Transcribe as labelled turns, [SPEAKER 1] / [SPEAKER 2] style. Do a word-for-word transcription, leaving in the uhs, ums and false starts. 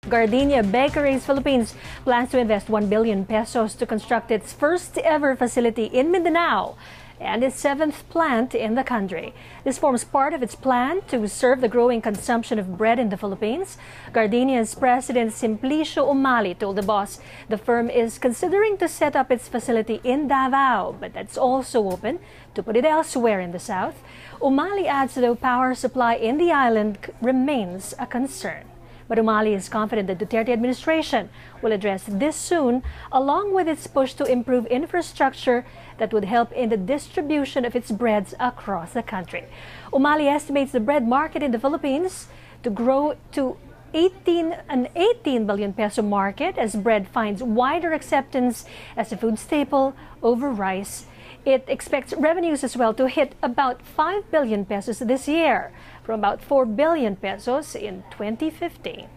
[SPEAKER 1] Gardenia Bakeries Philippines plans to invest one billion pesos to construct its first ever facility in Mindanao and its seventh plant in the country. This forms part of its plan to serve the growing consumption of bread in the Philippines. Gardenia's president Simplicio Umali told the boss the firm is considering to set up its facility in Davao, but that's also open to put it elsewhere in the south. Umali adds though power supply in the island remains a concern. But Umali is confident the Duterte administration will address this soon, along with its push to improve infrastructure that would help in the distribution of its breads across the country. Umali estimates the bread market in the Philippines to grow to eighteen, an eighteen billion peso market as bread finds wider acceptance as a food staple over rice. It expects revenues as well to hit about five billion pesos this year, from about four billion pesos in twenty fifteen.